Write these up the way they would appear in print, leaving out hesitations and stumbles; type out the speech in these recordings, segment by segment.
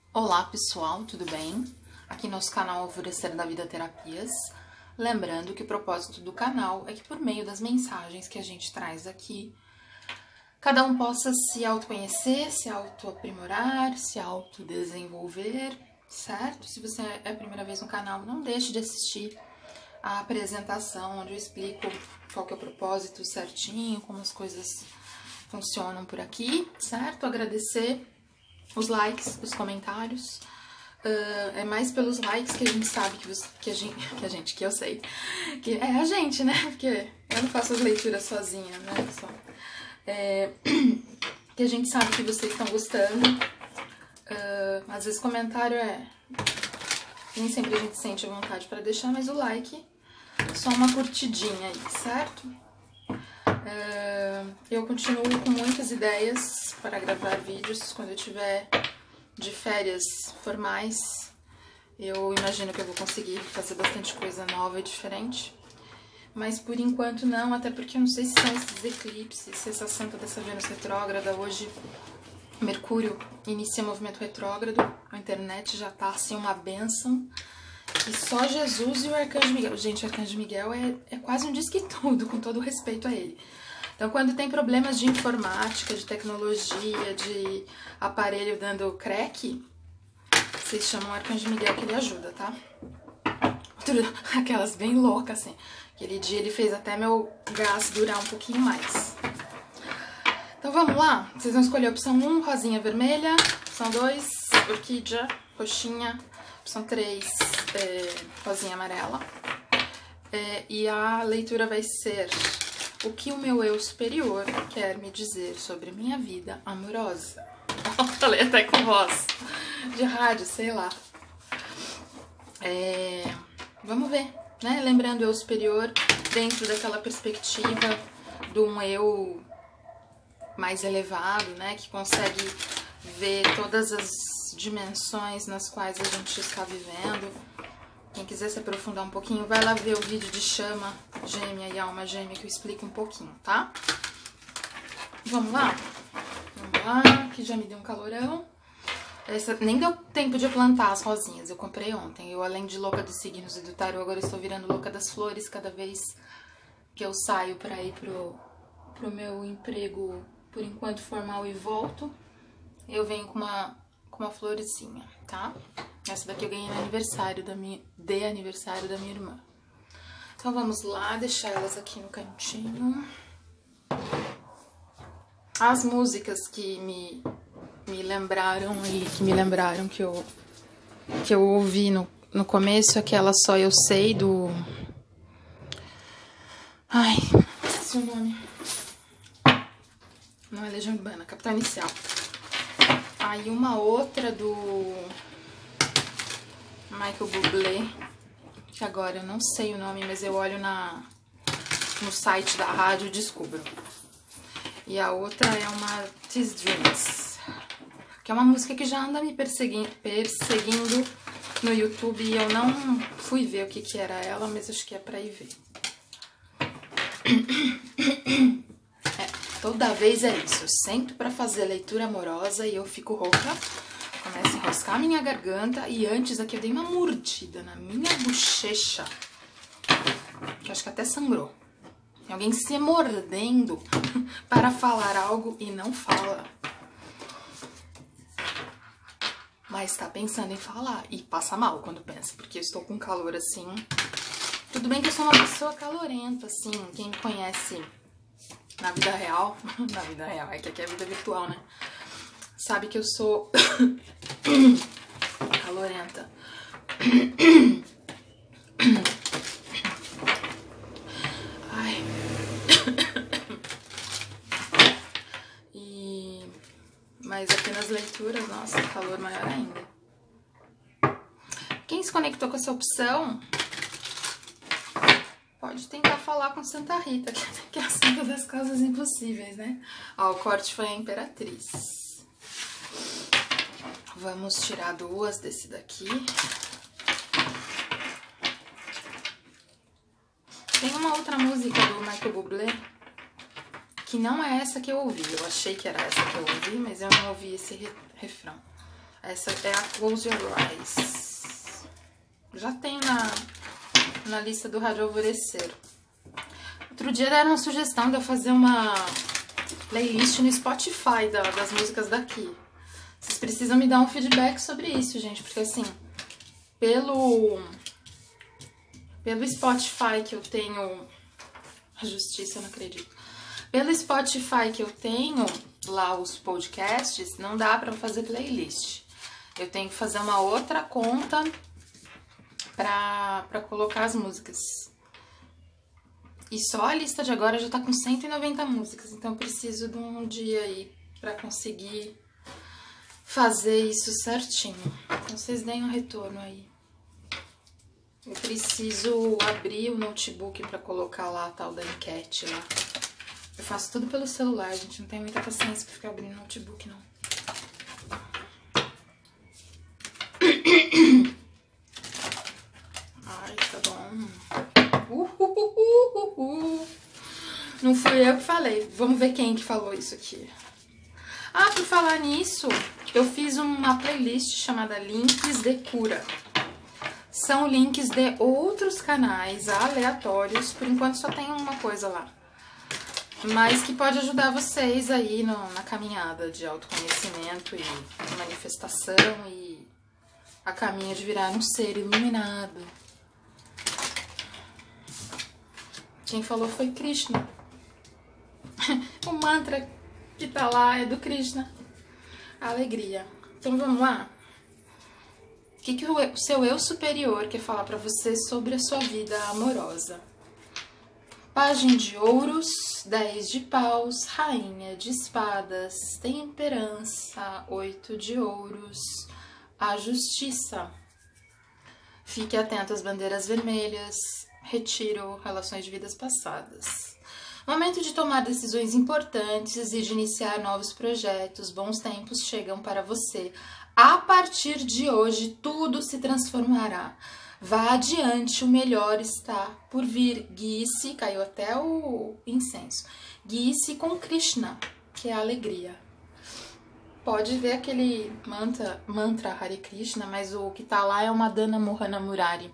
Olá pessoal, tudo bem? Aqui nosso canal Alvorecer da Vida Terapias. Lembrando que o propósito do canal é que por meio das mensagens que a gente traz aqui, cada um possa se autoconhecer, se autoaprimorar, se autodesenvolver, certo? Se você é a primeira vez no canal, não deixe de assistir a apresentação onde eu explico qual que é o propósito certinho, como as coisas funcionam por aqui, certo? Agradecer os likes, os comentários. É mais pelos likes que a gente sabe que eu sei que é a gente, né? Porque eu não faço as leituras sozinha, né, pessoal? Que a gente sabe que vocês estão gostando. Às vezes comentário nem sempre a gente sente a vontade para deixar, mas o like, só uma curtidinha aí, certo? Eu continuo com muitas ideias para gravar vídeos. Quando eu tiver de férias formais, eu imagino que eu vou conseguir fazer bastante coisa nova e diferente. Mas por enquanto não, até porque eu não sei se são esses eclipses, se essa santa dessa Vênus retrógrada. Hoje Mercúrio inicia movimento retrógrado, a internet já tá assim uma bênção. E só Jesus e o Arcanjo Miguel. Gente, o Arcanjo Miguel é quase um disque tudo, com todo respeito a ele. Então, quando tem problemas de informática, de tecnologia, de aparelho dando crack, vocês chamam o Arcanjo Miguel que ele ajuda, tá? Aquelas bem loucas, assim. Aquele dia ele fez até meu gás durar um pouquinho mais. Então, vamos lá? Vocês vão escolher a opção 1, rosinha vermelha. Opção 2, orquídea, roxinha. Opção 3, rosinha amarela. E a leitura vai ser: o que o meu eu superior quer me dizer sobre minha vida amorosa. Falei até com voz de rádio, sei lá. Vamos ver, né? Lembrando o eu superior dentro daquela perspectiva de um eu mais elevado, né? Que consegue ver todas as dimensões nas quais a gente está vivendo. Quem quiser se aprofundar um pouquinho, vai lá ver o vídeo de chama gêmea e alma gêmea que eu explico um pouquinho, tá? Vamos lá? Vamos lá, que já me deu um calorão. Nem deu tempo de eu plantar as rosinhas, eu comprei ontem. Eu, além de louca dos signos e do tarô, agora estou virando louca das flores cada vez que eu saio para ir pro meu emprego, por enquanto formal, e volto. Eu venho com uma florzinha, tá? Essa daqui eu ganhei no aniversário da minha irmã. Então vamos lá, deixar elas aqui no cantinho. As músicas que me lembraram aí, que eu ouvi no começo, aquela Só Eu Sei do... Ai, esqueci o nome. Não é Legião Urbana, Capital Inicial. Aí uma outra do Michael Bublé, que agora eu não sei o nome, mas eu olho no site da rádio e descubro. E a outra é uma These Dreams, que é uma música que já anda me perseguindo no YouTube, e eu não fui ver o que era ela, mas acho que é pra ir ver. Toda vez é isso, eu sento pra fazer leitura amorosa e eu fico rouca, começo a enroscar a minha garganta, e antes aqui eu dei uma mordida na minha bochecha, que acho que até sangrou. Tem alguém se mordendo para falar algo e não fala. Mas tá pensando em falar e passa mal quando pensa, porque eu estou com calor assim. Tudo bem que eu sou uma pessoa calorenta, assim, quem me conhece na vida real, é que aqui é a vida virtual, né? Sabe que eu sou calorenta. Ai. Mas aqui nas leituras, nossa, calor maior ainda. Quem se conectou com essa opção, pode tentar falar com Santa Rita, que é a santa das causas impossíveis, né? Ó, o corte foi a Imperatriz. Vamos tirar duas desse daqui. Tem uma outra música do Michael Bublé, que não é essa que eu ouvi. Eu achei que era essa que eu ouvi, mas eu não ouvi esse refrão. Essa é a Close Your Eyes. Já tem na lista do Rádio Alvorecer. Outro dia deram uma sugestão de eu fazer uma playlist no Spotify das músicas daqui. Vocês precisam me dar um feedback sobre isso, gente, porque assim, pelo Spotify que eu tenho... A justiça, eu não acredito. Pelo Spotify que eu tenho lá os podcasts, não dá pra fazer playlist. Eu tenho que fazer uma outra conta pra colocar as músicas. E só a lista de agora já tá com 190 músicas, então eu preciso de um dia aí pra conseguir fazer isso certinho. Então vocês deem um retorno aí. Eu preciso abrir o notebook pra colocar lá a tal da enquete lá. Eu faço tudo pelo celular, gente. Não tenho muita paciência pra ficar abrindo notebook, não. Ai, tá bom. Não fui eu que falei. Vamos ver quem que falou isso aqui. Ah, por falar nisso, eu fiz uma playlist chamada Links de Cura. São links de outros canais aleatórios. Por enquanto só tem uma coisa lá. Mas que pode ajudar vocês aí na caminhada de autoconhecimento e manifestação e a caminho de virar um ser iluminado. Quem falou foi Krishna. O mantra que tá lá é do Krishna. Alegria. Então vamos lá? O que o seu eu superior quer falar pra você sobre a sua vida amorosa? Pajem de ouros, 10 de paus, rainha de espadas, temperança, 8 de ouros, a justiça. Fique atento às bandeiras vermelhas, retiro, relações de vidas passadas. Momento de tomar decisões importantes e de iniciar novos projetos. Bons tempos chegam para você. A partir de hoje, tudo se transformará. Vá adiante, o melhor está por vir. Guie-se, caiu até o incenso. Guie-se com Krishna, que é a alegria. Pode ver aquele mantra Hare Krishna, mas o que tá lá é uma Dana Mohana Murari.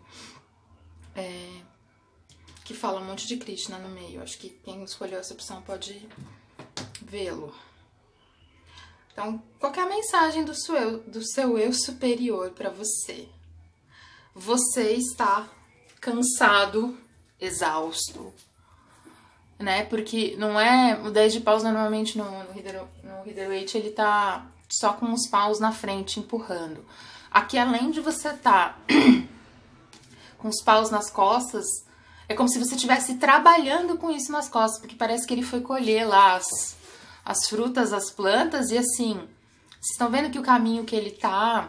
Que fala um monte de Krishna no meio. Acho que quem escolheu essa opção pode vê-lo. Então, qual que é a mensagem do seu eu superior para você? Você está cansado, exausto, né? Porque não é... O 10 de paus normalmente no Rider-Waite ele tá só com os paus na frente empurrando. Aqui, além de você estar com os paus nas costas, é como se você estivesse trabalhando com isso nas costas, porque parece que ele foi colher lá as frutas, as plantas, e assim, vocês estão vendo que o caminho que ele tá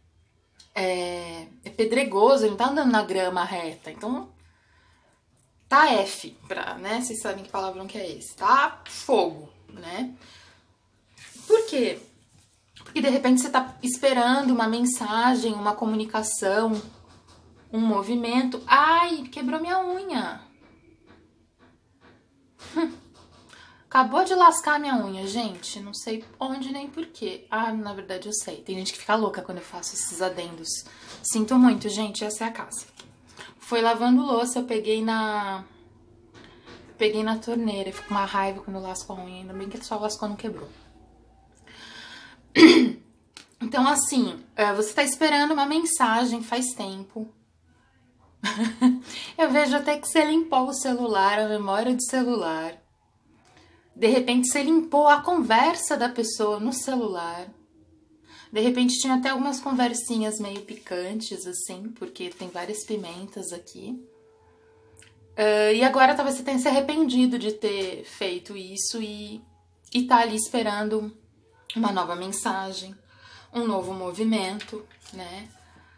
é pedregoso, ele não tá andando na grama reta, então tá F, né? Vocês sabem que palavrão que é esse, tá fogo, né? Por quê? Porque de repente você tá esperando uma mensagem, uma comunicação, um movimento. Ai, quebrou minha unha. Acabou de lascar minha unha, gente. Não sei onde nem porquê. Ah, na verdade eu sei. Tem gente que fica louca quando eu faço esses adendos. Sinto muito, gente. Essa é a casa. Foi lavando louça, eu peguei na torneira. Eu fico com uma raiva quando eu lasco a unha. Ainda bem que ele só lascou, não quebrou. Então, assim, você tá esperando uma mensagem faz tempo. Eu vejo até que você limpou o celular, a memória do celular. De repente você limpou a conversa da pessoa no celular. De repente tinha até algumas conversinhas meio picantes, assim, porque tem várias pimentas aqui. E agora talvez você tenha se arrependido de ter feito isso e tá ali esperando uma nova mensagem, um novo movimento, né?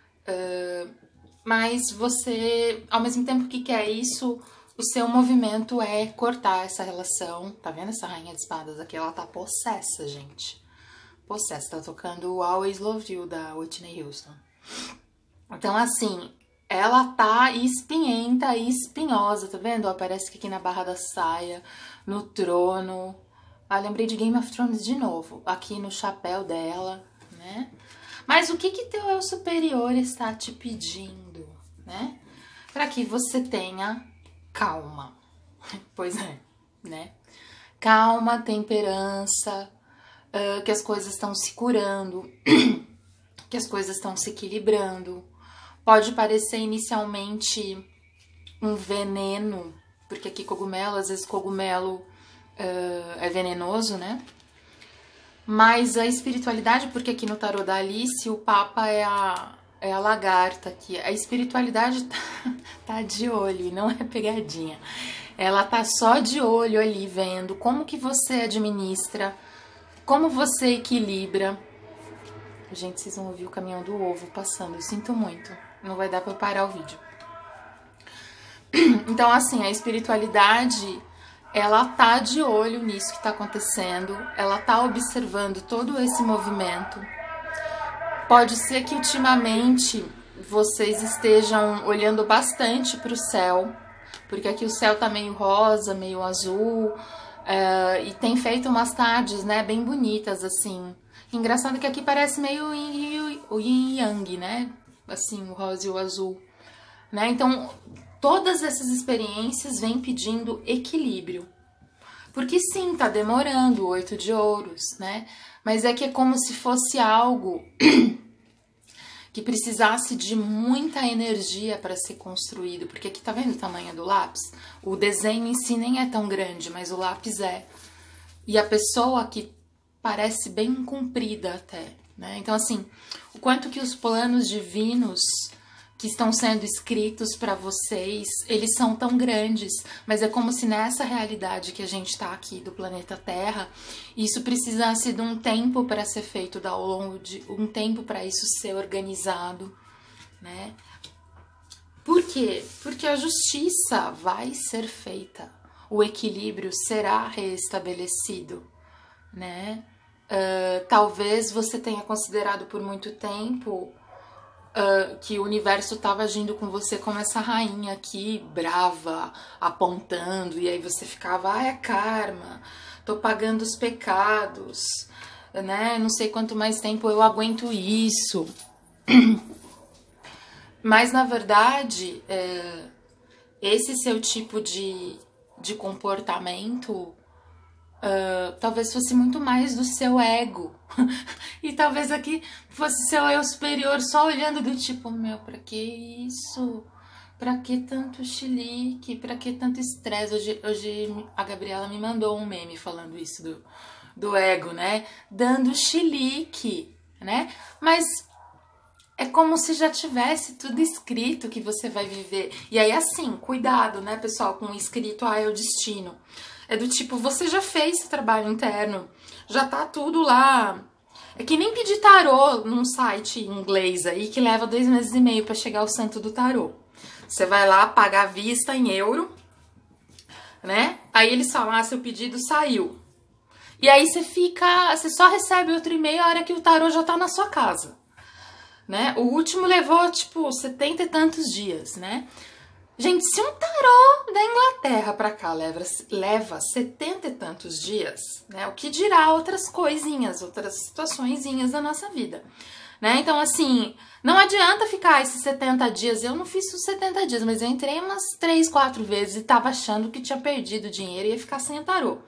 Mas você, ao mesmo tempo que quer isso, o seu movimento é cortar essa relação. Tá vendo essa rainha de espadas aqui? Ela tá possessa, gente. Possessa. Tá tocando o Always Love You, da Whitney Houston. Então, assim, ela tá espinhenta e espinhosa, tá vendo? Aparece aqui na barra da saia, no trono. Ah, lembrei de Game of Thrones de novo. Aqui no chapéu dela, né? Mas o que que teu eu superior está te pedindo, né? Para que você tenha calma. Pois é, né? Calma, temperança, que as coisas estão se curando, que as coisas estão se equilibrando. Pode parecer inicialmente um veneno, porque aqui cogumelo, às vezes cogumelo é venenoso, né? Mas a espiritualidade, porque aqui no tarô da Alice, o Papa é a lagarta aqui. A espiritualidade tá de olho, não é pegadinha. Ela tá só de olho ali, vendo como que você administra, como você equilibra. Gente, vocês vão ouvir o caminhão do ovo passando, eu sinto muito. Não vai dar pra eu parar o vídeo. Então, assim, a espiritualidade, ela tá de olho nisso que tá acontecendo, ela tá observando todo esse movimento. Pode ser que ultimamente vocês estejam olhando bastante para o céu, porque aqui o céu tá meio rosa, meio azul, e tem feito umas tardes, né, bem bonitas, assim. Engraçado que aqui parece meio o yin e yang, né, assim, o rosa e o azul, né, então todas essas experiências vêm pedindo equilíbrio. Porque sim, tá demorando o 8 de ouros, né? Mas é que é como se fosse algo que precisasse de muita energia para ser construído. Porque aqui tá vendo o tamanho do lápis? O desenho em si nem é tão grande, mas o lápis é. E a pessoa aqui parece bem comprida até, né? Então assim, o quanto que os planos divinos que estão sendo escritos para vocês, eles são tão grandes, mas é como se nessa realidade que a gente está aqui do planeta Terra, isso precisasse de um tempo para ser feito, ao longo de um tempo para isso ser organizado, né? Por quê? Porque a justiça vai ser feita, o equilíbrio será reestabelecido, né? Talvez você tenha considerado por muito tempo que o universo estava agindo com você como essa rainha aqui, brava, apontando, e aí você ficava, é karma, tô pagando os pecados, né? Não sei quanto mais tempo eu aguento isso. Mas, na verdade, esse seu tipo de comportamento talvez fosse muito mais do seu ego. E talvez aqui fosse seu eu superior só olhando do tipo, meu, pra que isso? Pra que tanto chilique? Pra que tanto estresse? Hoje a Gabriela me mandou um meme falando isso do ego, né? Dando chilique, né? Mas é como se já tivesse tudo escrito que você vai viver. E aí, assim, cuidado, né, pessoal, com o escrito, é o destino. É do tipo, você já fez seu trabalho interno, já tá tudo lá. É que nem pedir tarô num site em inglês aí, que leva 2 meses e meio pra chegar ao santo do tarô. Você vai lá, paga à vista em euro, né? Aí eles falam, seu pedido saiu. E aí você só recebe outro e-mail a hora que o tarô já tá na sua casa, né? O último levou, tipo, 70 e tantos dias, né? Gente, se um tarô da Inglaterra pra cá leva 70 e tantos dias, né? O que dirá outras coisinhas, outras situaçõezinhas da nossa vida, né? Então, assim, não adianta ficar esses 70 dias. Eu não fiz os 70 dias, mas eu entrei umas 3, 4 vezes e tava achando que tinha perdido dinheiro e ia ficar sem o tarô.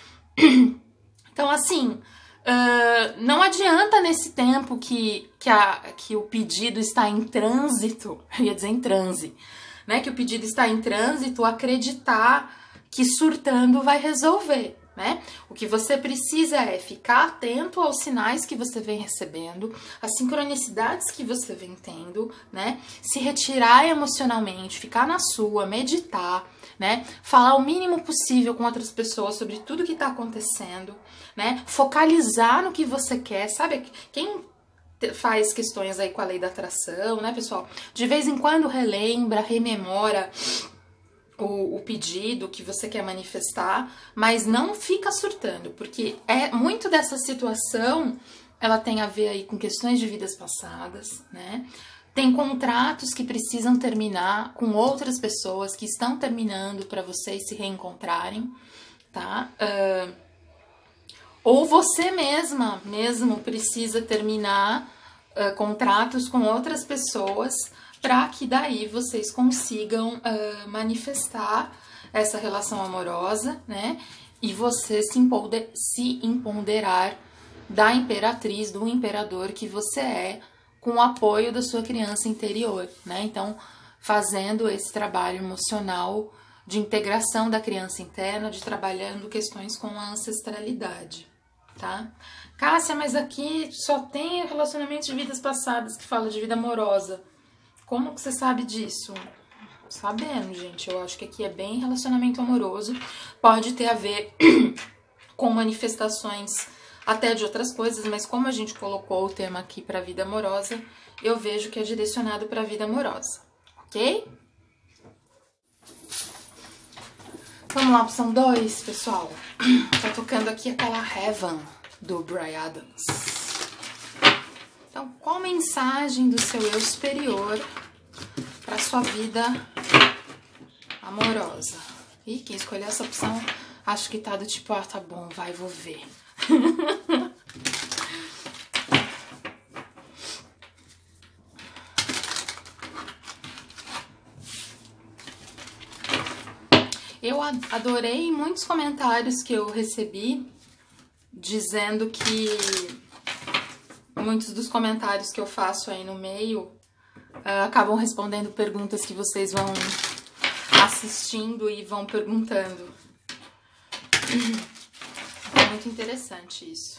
Então, assim, não adianta nesse tempo que o pedido está em trânsito, eu ia dizer em transe, né, que o pedido está em trânsito, acreditar que surtando vai resolver, né? O que você precisa é ficar atento aos sinais que você vem recebendo, às sincronicidades que você vem tendo, né? Se retirar emocionalmente, ficar na sua, meditar, né? Falar o mínimo possível com outras pessoas sobre tudo que está acontecendo, né? Focalizar no que você quer, sabe? Quem faz questões aí com a lei da atração, né, pessoal? De vez em quando relembra, rememora o pedido que você quer manifestar, mas não fica surtando, porque muito dessa situação, ela tem a ver aí com questões de vidas passadas, né? Tem contratos que precisam terminar com outras pessoas que estão terminando para vocês se reencontrarem, tá? Ou você mesmo precisa terminar contratos com outras pessoas, para que daí vocês consigam manifestar essa relação amorosa, né? E você se empoderar da imperatriz, do imperador que você é, com o apoio da sua criança interior, né? Então, fazendo esse trabalho emocional de integração da criança interna, de trabalhando questões com a ancestralidade, tá? Cássia, mas aqui só tem relacionamento de vidas passadas que fala de vida amorosa. Como que você sabe disso? Sabendo, gente. Eu acho que aqui é bem relacionamento amoroso. Pode ter a ver com manifestações até de outras coisas, mas como a gente colocou o tema aqui para vida amorosa, eu vejo que é direcionado para vida amorosa, ok? Vamos lá, opção 2, pessoal. Tá tocando aqui aquela Heaven do Bryan Adams. Então, qual mensagem do seu eu superior para sua vida amorosa? Ih, quem escolheu essa opção, acho que tá do tipo, ah, tá bom, vai, vou ver. Eu adorei muitos comentários que eu recebi dizendo que muitos dos comentários que eu faço aí no meio acabam respondendo perguntas que vocês vão assistindo e vão perguntando. É muito interessante isso.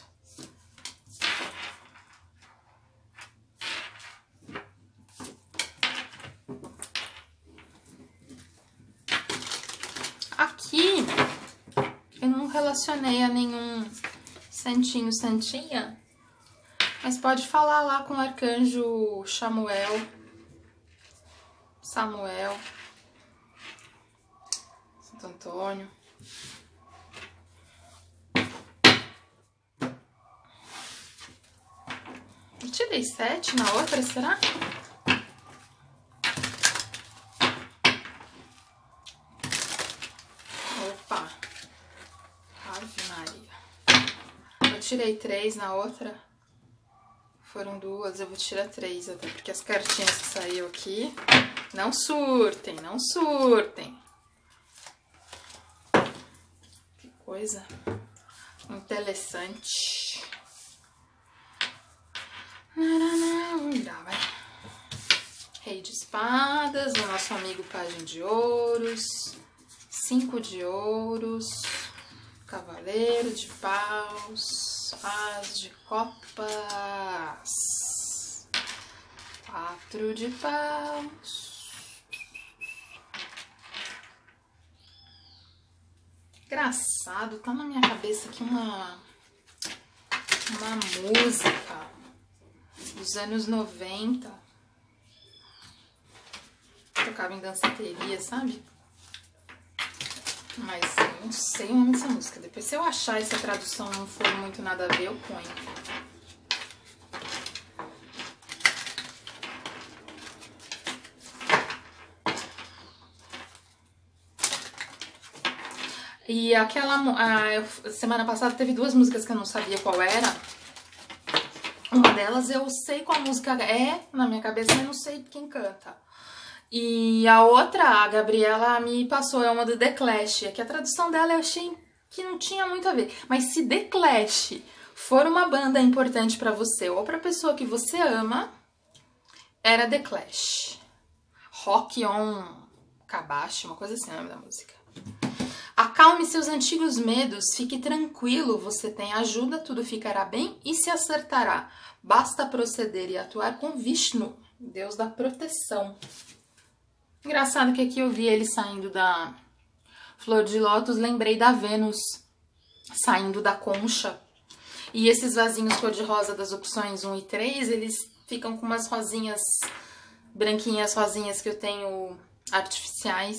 Aqui eu não relacionei a nenhum santinho, santinha, mas pode falar lá com o arcanjo Samuel, Santo Antônio. Eu tirei 7 na outra, será? Opa! Ave Maria. Eu tirei 3 na outra. Foram 2, eu vou tirar 3, até porque as cartinhas que saíram aqui não surtem, não surtem. Que coisa interessante. Vai. Rei de espadas, o nosso amigo Pajem de ouros, 5 de ouros, cavaleiro de paus, as de copas, 4 de paus. Engraçado, tá na minha cabeça aqui uma música dos anos 90, tocava em danceteria, sabe? Mas eu não sei o nome dessa música. Depois, se eu achar essa tradução não for muito nada a ver, eu ponho. E aquela... semana passada teve 2 músicas que eu não sabia qual era. Uma delas eu sei qual música é na minha cabeça, mas não sei quem canta. E a outra, a Gabriela me passou, é uma do The Clash. Que a tradução dela eu achei que não tinha muito a ver. Mas se The Clash for uma banda importante pra você ou pra pessoa que você ama, era The Clash. Rock on Kabashi, uma coisa assim é o nome da música. Acalme seus antigos medos, fique tranquilo, você tem ajuda, tudo ficará bem e se acertará. Basta proceder e atuar com Vishnu, Deus da proteção. Engraçado que aqui eu vi ele saindo da flor de lótus, lembrei da Vênus saindo da concha. E esses vasinhos cor-de-rosa das opções 1 e 3, eles ficam com umas rosinhas, branquinhas rosinhas que eu tenho artificiais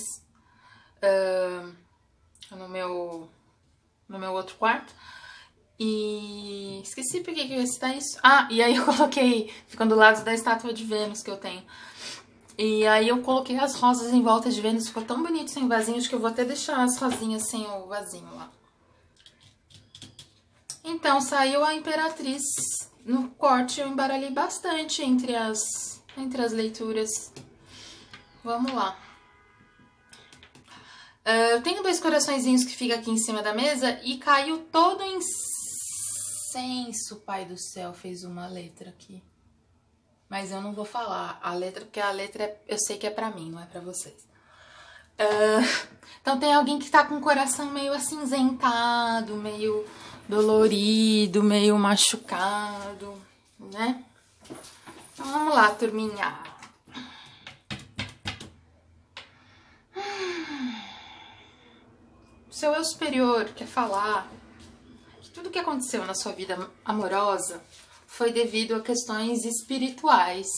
no meu outro quarto. E esqueci por que eu ia citar isso. Ah, e aí eu coloquei, ficam do lado da estátua de Vênus que eu tenho. E aí eu coloquei as rosas em volta de Vênus, ficou tão bonito sem vasinhos que eu vou até deixar as rosinhas sem o vasinho lá. Então, saiu a Imperatriz no corte eu embaralhei bastante entre as leituras. Vamos lá. Eu tenho 2 coraçõezinhos que ficam aqui em cima da mesa e caiu todo o incenso. Pai do céu, fez uma letra aqui. Mas eu não vou falar a letra, porque a letra eu sei que é pra mim, não é pra vocês. Então tem alguém que tá com o coração meio acinzentado, meio dolorido, meio machucado, né? Então vamos lá, turminha. Seu eu superior quer falar que tudo que aconteceu na sua vida amorosa foi devido a questões espirituais.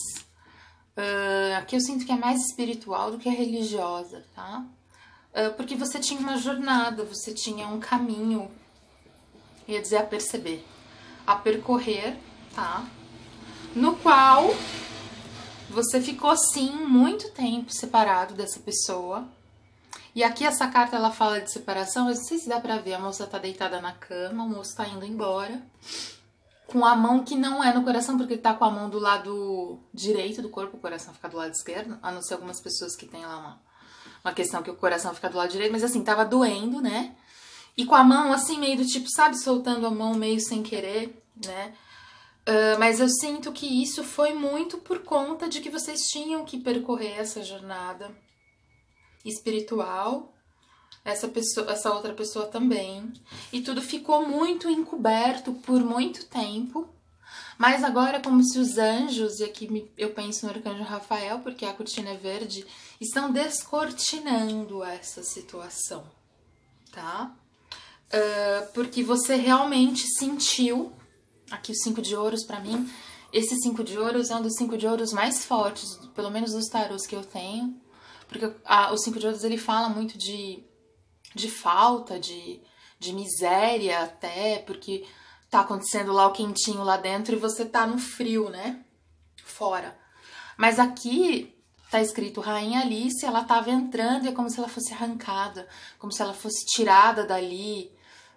Aqui eu sinto que é mais espiritual do que religiosa, tá? Porque você tinha uma jornada, você tinha um caminho, ia dizer a perceber, a percorrer, tá? No qual você ficou, sim, muito tempo separado dessa pessoa. E aqui essa carta, ela fala de separação, eu não sei se dá pra ver, a moça tá deitada na cama, o moço tá indo embora, com a mão que não é no coração, porque ele tá com a mão do lado direito do corpo, o coração fica do lado esquerdo, a não ser algumas pessoas que tem lá uma questão que o coração fica do lado direito, mas assim, tava doendo, né? E com a mão assim, meio do tipo, sabe, soltando a mão meio sem querer, né? Mas eu sinto que isso foi muito por conta de que vocês tinham que percorrer essa jornada espiritual, essa outra pessoa também, e tudo ficou muito encoberto por muito tempo, mas agora é como se os anjos, e aqui eu penso no arcanjo Rafael, porque a cortina é verde, estão descortinando essa situação, tá? Porque você realmente sentiu, aqui o 5 de ouros pra mim, esse 5 de ouros é um dos 5 de ouros mais fortes, pelo menos dos tarôs que eu tenho, porque o 5 de ouros ele fala muito de falta, de miséria até, porque tá acontecendo lá o quentinho lá dentro e você tá no frio, né? Fora. Mas aqui tá escrito Rainha Alice, ela tava entrando e é como se ela fosse arrancada, como se ela fosse tirada dali,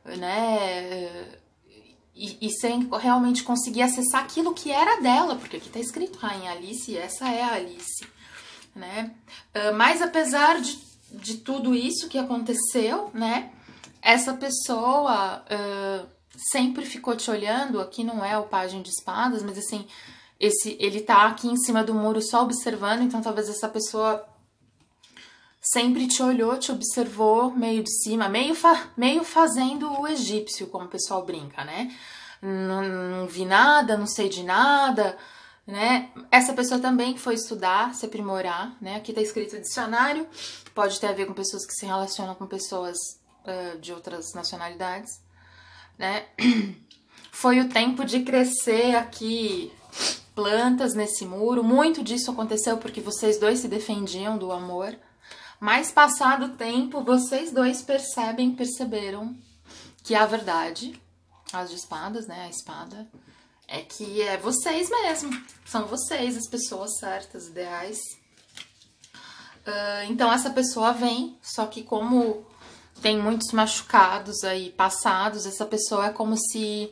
né? E sem realmente conseguir acessar aquilo que era dela, porque aqui tá escrito Rainha Alice e essa é a Alice, né? Mas apesar de tudo isso que aconteceu, né? Essa pessoa sempre ficou te olhando. Aqui não é o Pajem de Espadas, mas assim, ele tá aqui em cima do muro só observando, então talvez essa pessoa sempre te olhou, te observou meio de cima, meio fazendo o egípcio, como o pessoal brinca, né? Não vi nada, não sei de nada, né? Essa pessoa também foi estudar, se aprimorar, né? Aqui tá escrito dicionário, pode ter a ver com pessoas que se relacionam com pessoas de outras nacionalidades, né? Foi o tempo de crescer aqui plantas nesse muro, muito disso aconteceu porque vocês dois se defendiam do amor, mas passado o tempo, vocês dois perceberam que a verdade, as de espadas, né, a espada, é que é vocês mesmo, são vocês as pessoas certas, ideais. Então essa pessoa vem, só que como tem muitos machucados aí passados, essa pessoa é como se...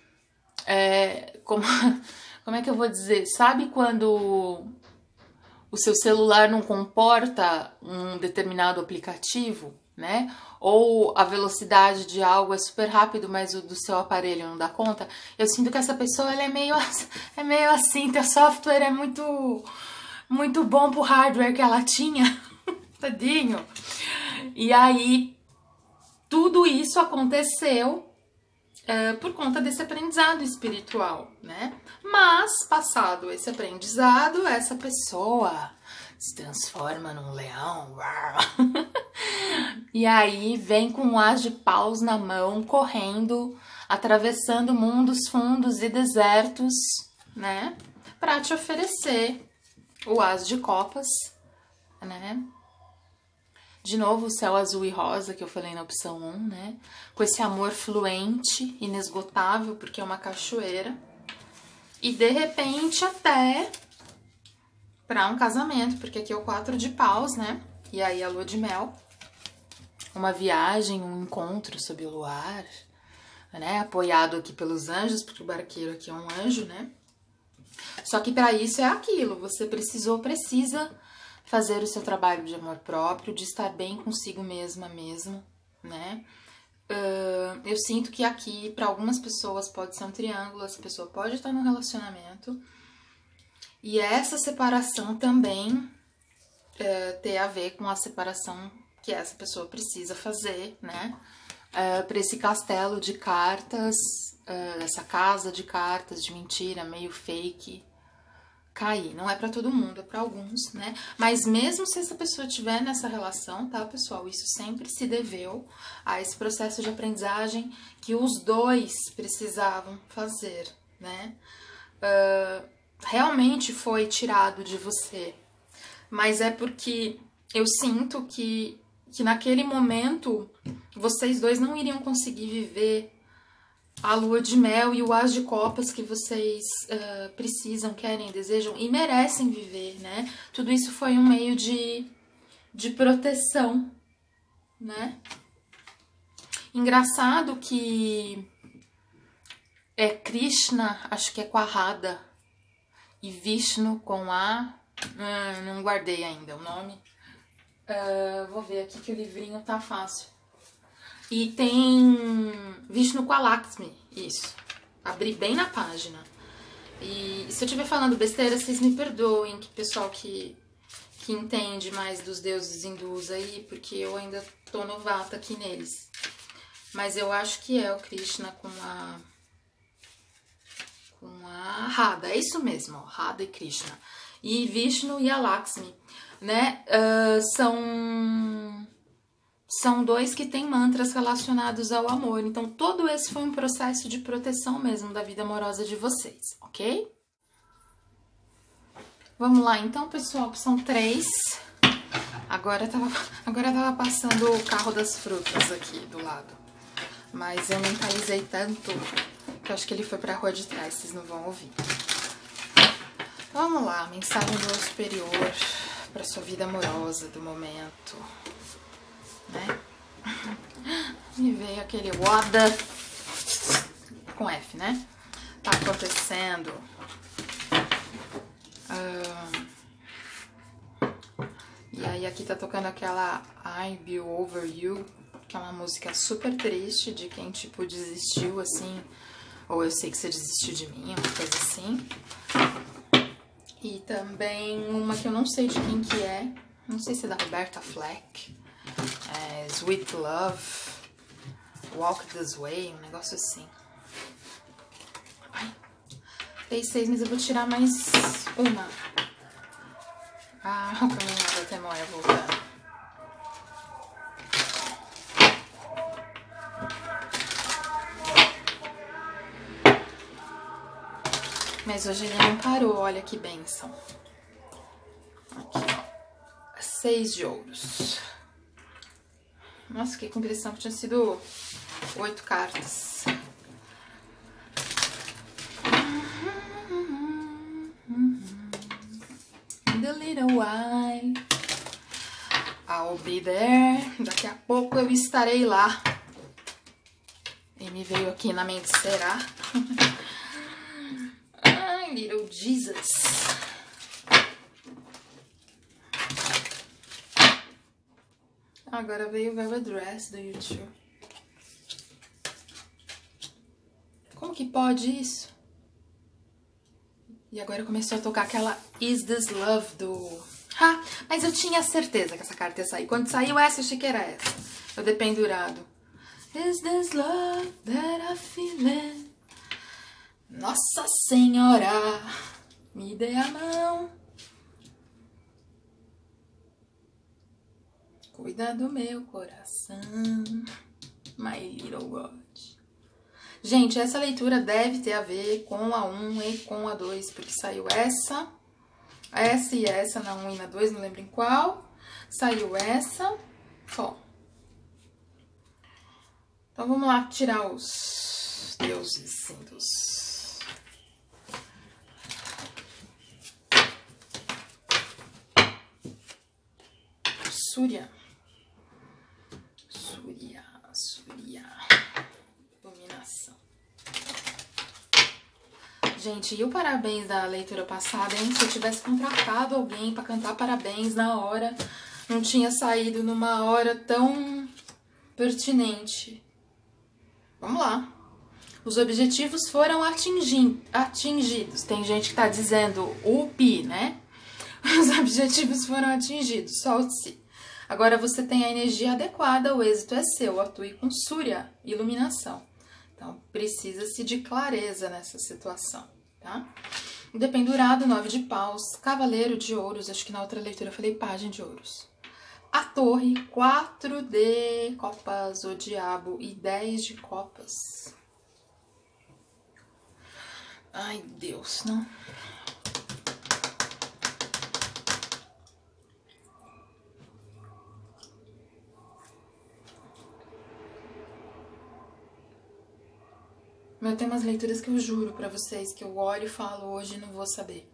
como é que eu vou dizer? Sabe quando o seu celular não comporta um determinado aplicativo, né? Ou a velocidade de algo é super rápido, mas o do seu aparelho não dá conta? Eu sinto que essa pessoa ela é meio assim, teu software é muito bom pro hardware que ela tinha, tadinho. E aí, tudo isso aconteceu por conta desse aprendizado espiritual, né? Mas, passado esse aprendizado, essa pessoa se transforma num leão. E aí vem com um as de paus na mão, correndo, atravessando mundos fundos e desertos, né? Pra te oferecer o as de copas, né? De novo, o céu azul e rosa, que eu falei na opção 1, né? Com esse amor fluente, inesgotável, porque é uma cachoeira. E, de repente, até para um casamento, porque aqui é o 4 de paus, né? E aí a lua de mel. Uma viagem, um encontro sob o luar, né? Apoiado aqui pelos anjos, porque o barqueiro aqui é um anjo, né? Só que para isso é aquilo, você precisa fazer o seu trabalho de amor próprio, de estar bem consigo mesma mesmo, né? Eu sinto que aqui, para algumas pessoas, pode ser um triângulo, essa pessoa pode estar num relacionamento, e essa separação também ter a ver com a separação que essa pessoa precisa fazer, né? Para esse castelo de cartas, essa casa de cartas de mentira, meio fake, cair. Não é pra todo mundo, é pra alguns, né? Mas mesmo se essa pessoa estiver nessa relação, tá, pessoal? Isso sempre se deveu a esse processo de aprendizagem que os dois precisavam fazer, né? Realmente foi tirado de você, mas é porque eu sinto que naquele momento vocês dois não iriam conseguir viver a lua de mel e o as de copas que vocês precisam, querem, desejam e merecem viver, né? Tudo isso foi um meio de proteção, né? Engraçado que Krishna, acho que é com a Radha, e Vishnu com a... não guardei ainda o nome. Vou ver aqui que o livrinho tá fácil. E tem Vishnu com a Lakshmi, isso. Abri bem na página. E se eu estiver falando besteira, vocês me perdoem, que pessoal que entende mais dos deuses hindus aí, porque eu ainda tô novata aqui neles. Mas eu acho que é o Krishna com a Radha, é isso mesmo, ó, Radha e Krishna. E Vishnu e a Lakshmi, né? São dois que têm mantras relacionados ao amor. Então, todo esse foi um processo de proteção mesmo da vida amorosa de vocês, ok? Vamos lá, então, pessoal, são 3. Agora tava passando o carro das frutas aqui do lado. Mas eu mentalizei tanto que eu acho que ele foi pra rua de trás, vocês não vão ouvir. Vamos lá, mensagem do eu superior pra sua vida amorosa do momento. Né? Me veio aquele Wada com F, né? Tá acontecendo. E aí aqui tá tocando aquela I Be Over You, que é uma música super triste de quem, tipo, desistiu, assim. Ou eu sei que você desistiu de mim, uma coisa assim. E também uma que eu não sei de quem que é. Não sei se é da Roberta Fleck. Sweet Love, Walk This Way, um negócio assim. Ai, 6, mas eu vou tirar mais uma. O caminho da Temoia voltando. Mas hoje ele não parou, olha que bênção. Aqui, ó. 6 de ouros. Nossa, fiquei com a impressão que tinha sido 8 cartas. In the little while, I'll be there. Daqui a pouco eu estarei lá. E me veio aqui na mente, será? Ai, little Jesus. Agora veio o Velvet Dress do YouTube. Como que pode isso? E agora começou a tocar aquela Is This Love do... mas eu tinha certeza que essa carta ia sair. Quando saiu essa, eu achei que era essa. Eu dei pendurado. Is this love that I feel? Nossa Senhora, me dê a mão. Cuida do meu coração, my little God. Gente, essa leitura deve ter a ver com a 1 e com a 2, porque saiu essa e essa na 1 e na 2, não lembro em qual. Saiu essa, ó. Então, vamos lá tirar os deuses hindus. Surya. Iluminação. iluminação. Gente, e o parabéns da leitura passada, hein? Se eu tivesse contratado alguém pra cantar parabéns na hora, não tinha saído numa hora tão pertinente. Vamos lá. Os objetivos foram atingidos. Tem gente que tá dizendo o pi, né? Os objetivos foram atingidos. Solte-se. Agora você tem a energia adequada, o êxito é seu. Atue com Surya, iluminação. Então, precisa-se de clareza nessa situação, tá? Dependurado, 9 de paus, cavaleiro de ouros. Acho que na outra leitura eu falei pajem de ouros. A torre, 4 de copas, o diabo e 10 de copas. Ai, Deus, não. Mas tem umas leituras que eu juro pra vocês que eu olho e falo hoje e não vou saber.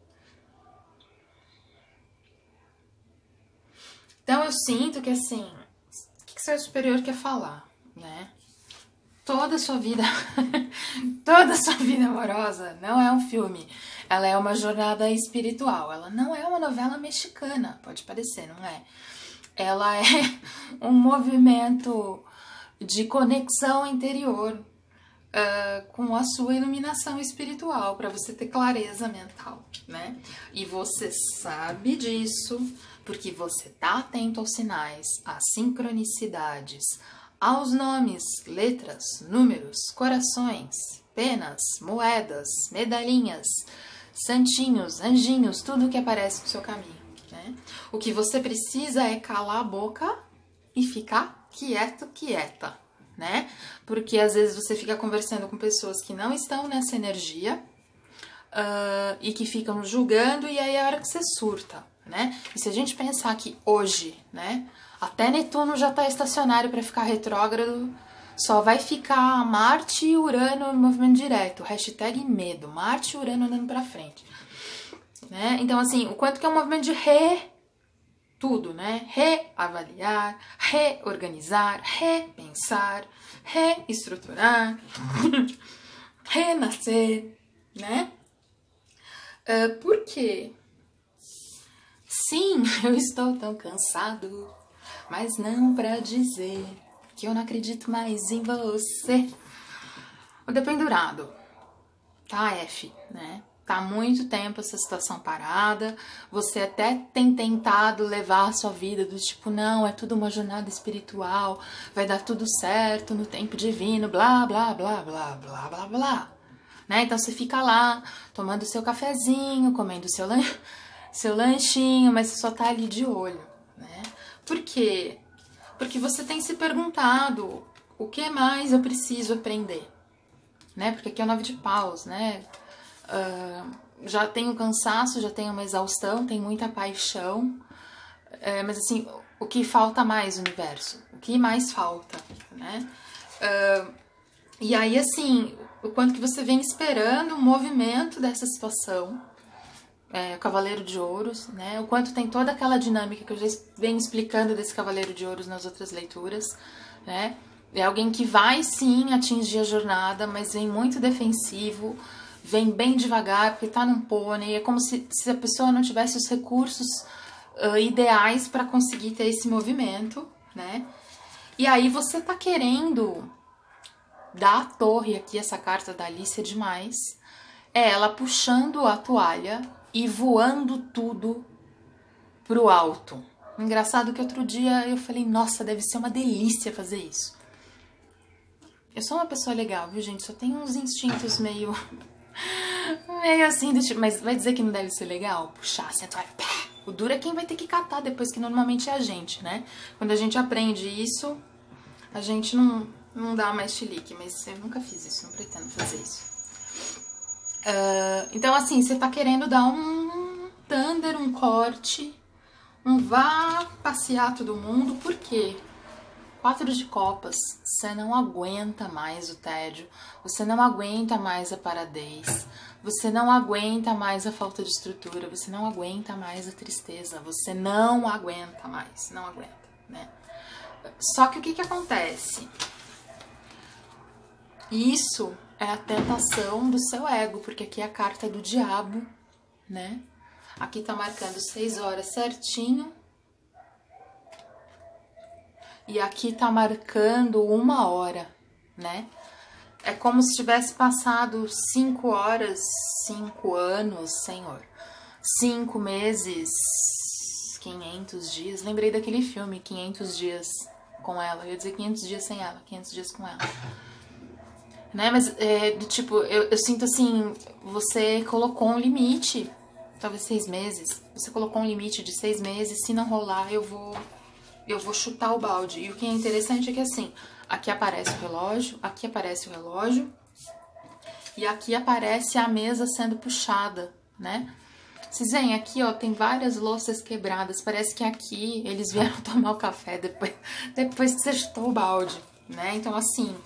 Então eu sinto que assim, o que seu superior quer falar, né? Toda a sua vida, toda a sua vida amorosa não é um filme. Ela é uma jornada espiritual. Ela não é uma novela mexicana, pode parecer, não é? Ela é um movimento de conexão interior com a sua iluminação espiritual, para você ter clareza mental, né? E você sabe disso porque você tá atento aos sinais, às sincronicidades, aos nomes, letras, números, corações, penas, moedas, medalhinhas, santinhos, anjinhos, tudo que aparece no seu caminho, né? O que você precisa é calar a boca e ficar quieto, quieta, né? Porque às vezes você fica conversando com pessoas que não estão nessa energia e que ficam julgando, e aí é a hora que você surta, né? E se a gente pensar que hoje, né, até Netuno já tá estacionário para ficar retrógrado, só vai ficar Marte e Urano em movimento direto, hashtag medo, Marte e Urano andando pra frente, né? Então assim, o quanto que é um movimento de tudo, né? Reavaliar, reorganizar, repensar, reestruturar, renascer, né? Por quê? Sim, eu estou tão cansado, mas não pra dizer que eu não acredito mais em você. O dependurado, tá, F, né? Tá há muito tempo essa situação parada, você até tem tentado levar a sua vida do tipo, não, é tudo uma jornada espiritual, vai dar tudo certo no tempo divino, blá, blá, blá, blá, blá, blá, blá, né? Então você fica lá, tomando seu cafezinho, comendo seu lanchinho, mas você só tá ali de olho, né? Por quê? Porque você tem se perguntado, o que mais eu preciso aprender, né? Porque aqui é o 9 de paus, né? Já tem um cansaço, já tem uma exaustão, tem muita paixão, mas assim, o que falta mais no universo? O que mais falta, né? E aí, assim, o quanto que você vem esperando o movimento dessa situação, o Cavaleiro de Ouros, né? O quanto tem toda aquela dinâmica que eu já venho explicando desse Cavaleiro de Ouros nas outras leituras, né? É alguém que vai sim atingir a jornada, mas vem muito defensivo, vem bem devagar, porque tá num pônei, é como se a pessoa não tivesse os recursos ideais para conseguir ter esse movimento, né? E aí você tá querendo dar a torre aqui, essa carta da Alice é demais, é ela puxando a toalha e voando tudo pro alto. Engraçado que outro dia eu falei, nossa, deve ser uma delícia fazer isso. Eu sou uma pessoa legal, viu, gente? Só tenho uns instintos meio assim, do tipo, mas vai dizer que não deve ser legal? Puxar assim a toalha, pá. O duro é quem vai ter que catar depois, que normalmente é a gente, né? Quando a gente aprende isso, a gente não dá mais chilique, mas eu nunca fiz isso, não pretendo fazer isso. Então, assim, você tá querendo dar um thunder, um corte, um vá passear todo mundo, por quê? 4 de copas, você não aguenta mais o tédio, você não aguenta mais a paradez, você não aguenta mais a falta de estrutura, você não aguenta mais a tristeza, você não aguenta mais, não aguenta, né? Só que o que acontece? Isso é a tentação do seu ego, porque aqui é a carta do diabo, né? Aqui tá marcando 6 horas certinho. E aqui tá marcando 1 hora, né? É como se tivesse passado 5 horas, 5 anos, Senhor. 5 meses, 500 dias. Lembrei daquele filme, 500 dias com ela. Eu ia dizer 500 dias sem ela, 500 dias com ela. Né? Mas, do tipo, eu sinto assim, você colocou um limite, talvez 6 meses. Você colocou um limite de 6 meses, se não rolar, eu vou chutar o balde. E o que é interessante é que assim, aqui aparece o relógio, aqui aparece o relógio, e aqui aparece a mesa sendo puxada, né? Vocês veem aqui, ó, tem várias louças quebradas. Parece que aqui eles vieram tomar o café depois que você chutou o balde, né? Então, assim,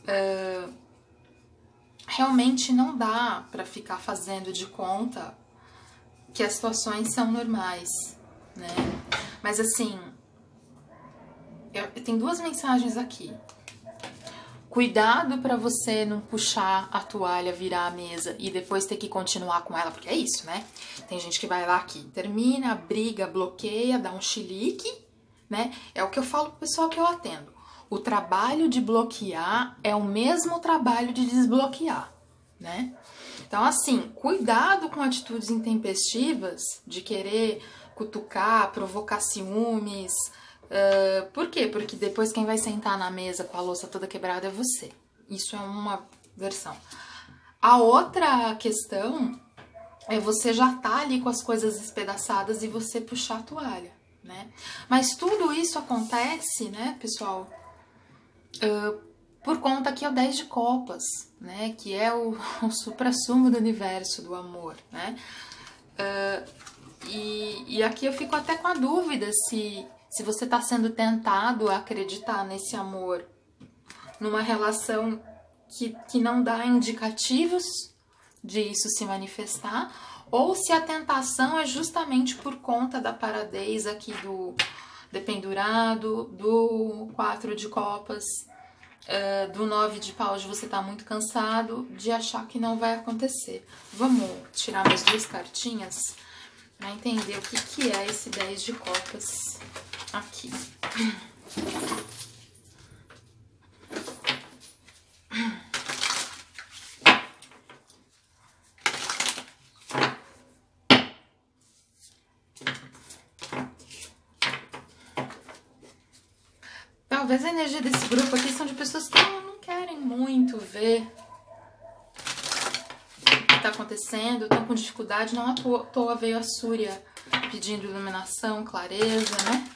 realmente não dá pra ficar fazendo de conta que as situações são normais, né? Mas, assim, tem 2 mensagens aqui. Cuidado pra você não puxar a toalha, virar a mesa e depois ter que continuar com ela, porque é isso, né? Tem gente que vai lá aqui, termina, briga, bloqueia, dá um chilique, né? É o que eu falo pro pessoal que eu atendo. O trabalho de bloquear é o mesmo trabalho de desbloquear, né? Então, assim, cuidado com atitudes intempestivas de querer cutucar, provocar ciúmes. Por quê? Porque depois quem vai sentar na mesa com a louça toda quebrada é você. Isso é uma versão. A outra questão é você já tá ali com as coisas despedaçadas e você puxar a toalha, né? Mas tudo isso acontece, né, pessoal, por conta que é o 10 de copas, né? Que é o suprassumo do universo, do amor, né? E aqui eu fico até com a dúvida se você está sendo tentado a acreditar nesse amor numa relação que não dá indicativos de isso se manifestar, ou se a tentação é justamente por conta da paradez aqui do dependurado, do 4 de copas, do 9 de paus, de você estar muito cansado, de achar que não vai acontecer. Vamos tirar mais 2 cartinhas para entender o que é esse 10 de copas aqui. Talvez a energia desse grupo aqui são de pessoas que não querem muito ver o que está acontecendo, estão com dificuldade, não à toa veio a Súria pedindo iluminação, clareza, né?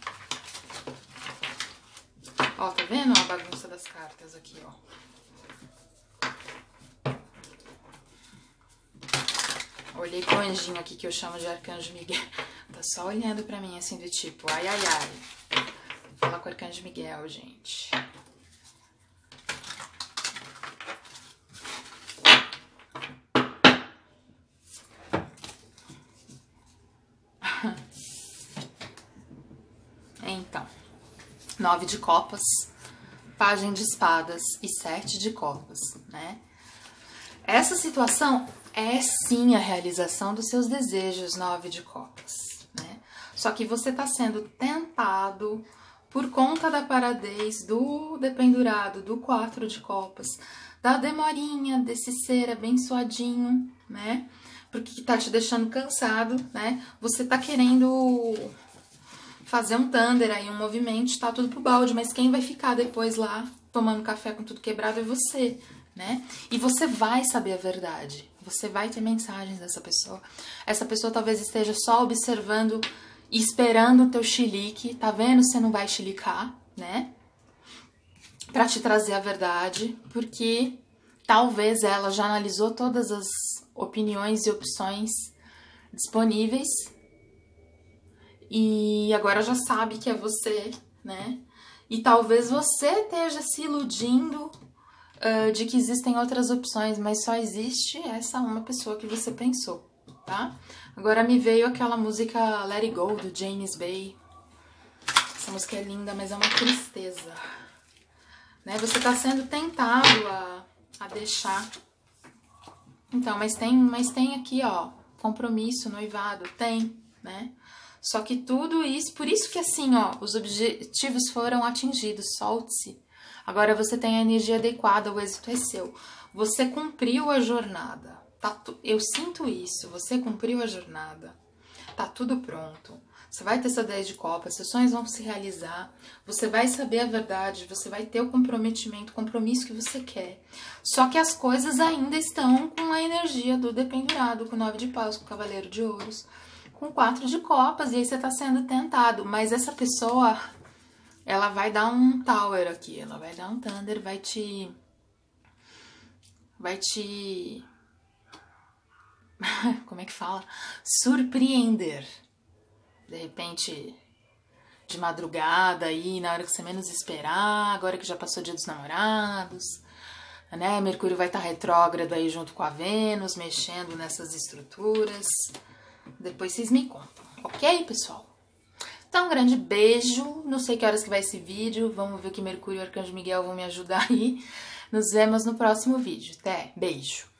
Ó, tá vendo a bagunça das cartas aqui, ó? Olhei pro anjinho aqui, que eu chamo de Arcanjo Miguel. Tá só olhando pra mim, assim, do tipo, ai, ai, ai. Fala com o Arcanjo Miguel, gente. Então, 9 de copas, pajem de espadas e 7 de copas, né? Essa situação é sim a realização dos seus desejos, 9 de copas, né? Só que você tá sendo tentado por conta da paradez, do dependurado, do 4 de copas, da demorinha desse ser abençoadinho, né? Porque tá te deixando cansado, né? Você tá querendo fazer um thunder aí, um movimento, tá tudo pro balde, mas quem vai ficar depois lá tomando café com tudo quebrado é você, né? E você vai saber a verdade, você vai ter mensagens dessa pessoa. Essa pessoa talvez esteja só observando e esperando o teu chilique, tá vendo? Você não vai chilicar, né? Pra te trazer a verdade, porque talvez ela já analisou todas as opiniões e opções disponíveis e agora já sabe que é você, né? E talvez você esteja se iludindo de que existem outras opções, mas só existe essa uma pessoa que você pensou, tá? Agora me veio aquela música Let It Go, do James Bay. Essa música é linda, mas é uma tristeza, né? Você tá sendo tentado a deixar. Então, mas tem aqui, ó, compromisso, noivado, tem, né? Só que tudo isso, por isso que assim, ó, os objetivos foram atingidos, solte-se. Agora você tem a energia adequada, o êxito é seu. Você cumpriu a jornada, eu sinto isso, você cumpriu a jornada, tá tudo pronto. Você vai ter essa 10 de copas, seus sonhos vão se realizar, você vai saber a verdade, você vai ter o comprometimento, o compromisso que você quer. Só que as coisas ainda estão com a energia do dependurado, com o 9 de paus, com o cavaleiro de ouros, com 4 de copas, e aí você tá sendo tentado. Mas essa pessoa, ela vai dar um tower aqui, ela vai dar um thunder, vai te como é que fala? Surpreender. De repente, de madrugada aí, na hora que você menos esperar, agora que já passou o dia dos namorados, né? Mercúrio vai estar retrógrado aí junto com a Vênus, mexendo nessas estruturas. Depois vocês me contam, ok, pessoal? Então, um grande beijo. Não sei que horas que vai esse vídeo. Vamos ver que Mercúrio e o Arcanjo Miguel vão me ajudar aí. Nos vemos no próximo vídeo. Até, beijo!